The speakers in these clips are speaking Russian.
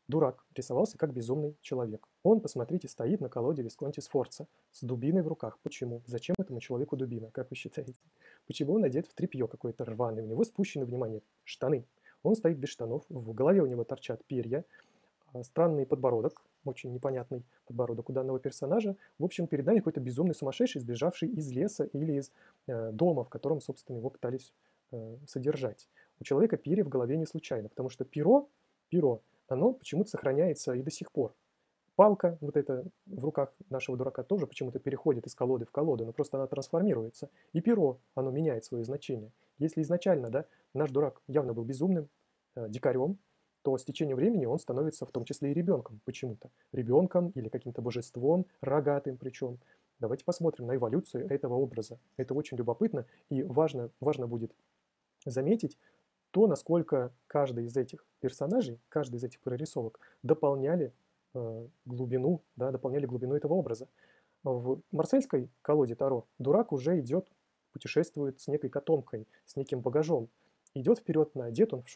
Дурак рисовался как безумный человек. Он, посмотрите, стоит на колоде Висконти Сфорца с дубиной в руках. Почему? Зачем этому человеку дубина, как вы считаете? Почему он одет в тряпье какое-то рваное? У него спущены, внимание, штаны. Он стоит без штанов, в голове у него торчат перья, странный подбородок, очень непонятный подбородок у данного персонажа. В общем, перед нами какой-то безумный сумасшедший, сбежавший из леса или из дома, в котором, собственно, его пытались содержать. У человека перья в голове не случайно, потому что перо, оно почему-то сохраняется и до сих пор. Палка вот эта в руках нашего дурака тоже почему-то переходит из колоды в колоду, но просто она трансформируется. И перо, оно меняет свое значение. Если изначально, да, наш дурак явно был безумным, дикарем, то с течением времени он становится в том числе и ребенком почему-то. Ребенком или каким-то божеством, рогатым причем. Давайте посмотрим на эволюцию этого образа. Это очень любопытно и важно будет заметить то, насколько каждый из этих персонажей, каждый из этих прорисовок дополняли глубину, да, дополняли глубину этого образа. В марсельской колоде Таро дурак уже идет, путешествует с некой котомкой, с неким багажом. Идет вперед, одет он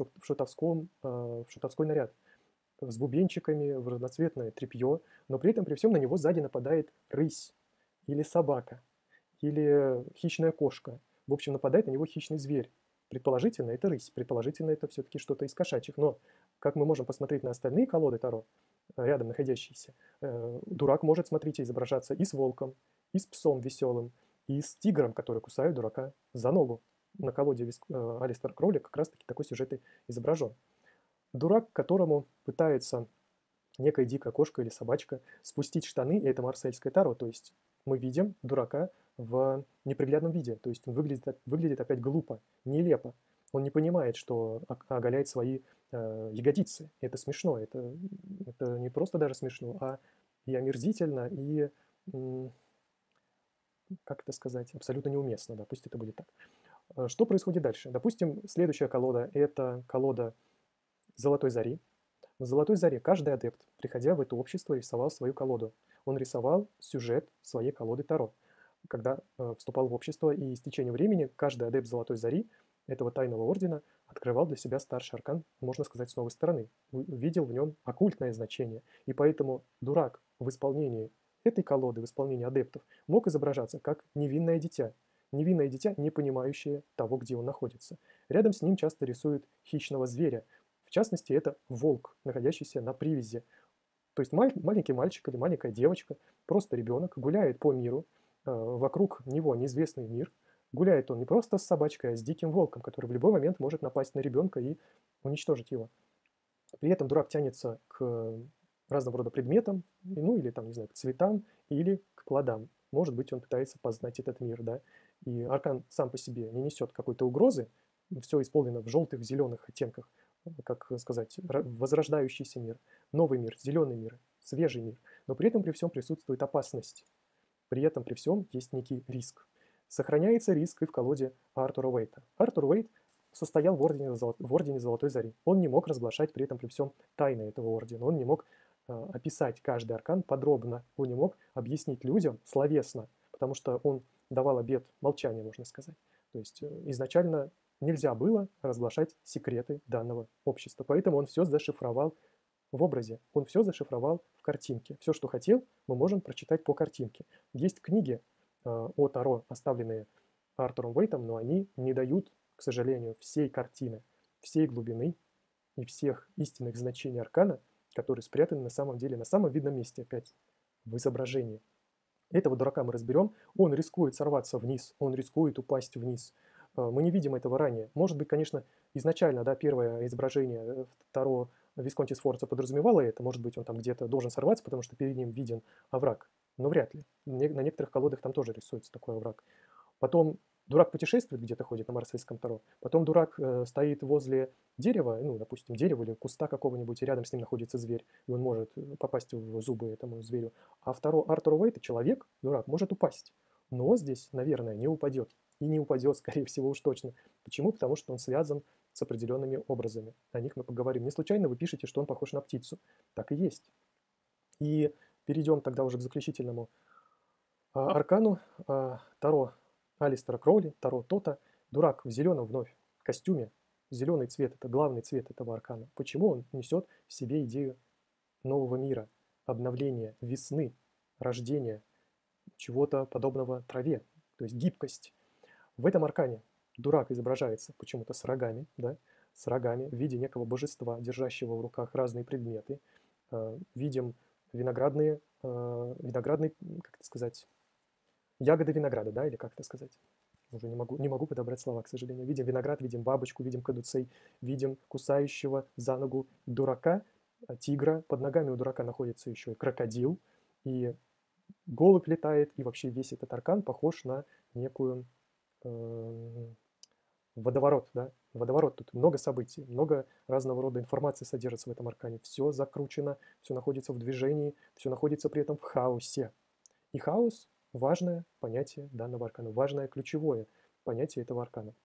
в шутовской наряд, с бубенчиками, в разноцветное тряпье, но при этом при всем на него сзади нападает рысь, или собака, или хищная кошка. В общем, нападает на него хищный зверь. Предположительно, это рысь, предположительно, это все-таки что-то из кошачьих. Но, как мы можем посмотреть на остальные колоды Таро, рядом находящиеся, дурак может, смотрите, изображаться и с волком, и с псом веселым, и с тигром, который кусает дурака за ногу. На колоде Алистер Кроули как раз-таки такой сюжет и изображен. Дурак, которому пытается некая дикая кошка или собачка спустить штаны, и это марсельское таро, то есть мы видим дурака в неприглядном виде, то есть он выглядит опять глупо, нелепо. Он не понимает, что оголяет свои ягодицы. Это смешно, это не просто даже смешно, а и омерзительно, и, как это сказать, абсолютно неуместно, да, пусть это будет так. Что происходит дальше? Допустим, следующая колода – это колода Золотой Зари. На Золотой Заре каждый адепт, приходя в это общество, рисовал свою колоду. Он рисовал сюжет своей колоды Таро. Когда вступал в общество, и с течением времени каждый адепт Золотой Зари, этого тайного ордена, открывал для себя старший аркан, можно сказать, с новой стороны. Видел в нем оккультное значение. И поэтому дурак в исполнении этой колоды, в исполнении адептов, мог изображаться как невинное дитя. Невинное дитя, не понимающее того, где он находится. Рядом с ним часто рисуют хищного зверя. В частности, это волк, находящийся на привязи. То есть маленький мальчик или маленькая девочка, просто ребенок, гуляет по миру, вокруг него неизвестный мир. Гуляет он не просто с собачкой, а с диким волком, который в любой момент может напасть на ребенка и уничтожить его. При этом дурак тянется к разного рода предметам, ну или там, не знаю, к цветам или к плодам. Может быть, он пытается познать этот мир, да. И аркан сам по себе не несет какой-то угрозы, все исполнено в желтых, зеленых оттенках, как сказать, возрождающийся мир, новый мир, зеленый мир, свежий мир. Но при этом при всем присутствует опасность. При этом при всем есть некий риск. Сохраняется риск и в колоде Артура Уэйта. Артур Уэйт состоял в ордене Золотой Зари. Он не мог разглашать при этом при всем тайны этого ордена. Он не мог описать каждый аркан подробно. Он не мог объяснить людям словесно, потому что он давал обет молчания, можно сказать. То есть изначально нельзя было разглашать секреты данного общества. Поэтому он все зашифровал в образе. Он все зашифровал в картинке. Все, что хотел, мы можем прочитать по картинке. Есть книги о Таро, оставленные Артуром Уэйтом, но они не дают, к сожалению, всей картины, всей глубины и всех истинных значений аркана, которые спрятаны на самом деле, на самом видном месте опять, в изображении. Этого дурака мы разберем. Он рискует сорваться вниз, он рискует упасть вниз. Мы не видим этого ранее. Может быть, конечно, изначально, да, первое изображение Таро Висконти Сфорца подразумевало это. Может быть, он там где-то должен сорваться, потому что перед ним виден овраг. Но вряд ли. На некоторых колодах там тоже рисуется такой овраг. Потом дурак путешествует, где-то ходит на марсельском Таро. Потом дурак стоит возле дерева, ну, допустим, дерева или куста какого-нибудь, и рядом с ним находится зверь, и он может попасть в зубы этому зверю. А второй Артур Уэйт, человек, дурак, может упасть. Но здесь, наверное, не упадет. И не упадет, скорее всего, уж точно. Почему? Потому что он связан с определенными образами. О них мы поговорим. Не случайно вы пишете, что он похож на птицу. Так и есть. И перейдем тогда уже к заключительному аркану Таро Алистера Кроули, Таро Тота. Дурак в зеленом вновь костюме. Зеленый цвет – это главный цвет этого аркана. Почему он несет в себе идею нового мира, обновления, весны, рождения, чего-то подобного траве, то есть гибкость. В этом аркане дурак изображается почему-то с рогами, да, с рогами в виде некого божества, держащего в руках разные предметы. Видим виноградные, как это сказать, ягоды винограда, да, или как это сказать? Уже не могу подобрать слова, к сожалению. Видим виноград, видим бабочку, видим кадуцей, видим кусающего за ногу дурака, тигра. Под ногами у дурака находится еще и крокодил, и голубь летает, и вообще весь этот аркан похож на некую водоворот, да? Водоворот, тут много событий, много разного рода информации содержится в этом аркане. Все закручено, все находится в движении, все находится при этом в хаосе. И хаос – важное понятие данного аркана, важное ключевое понятие этого аркана.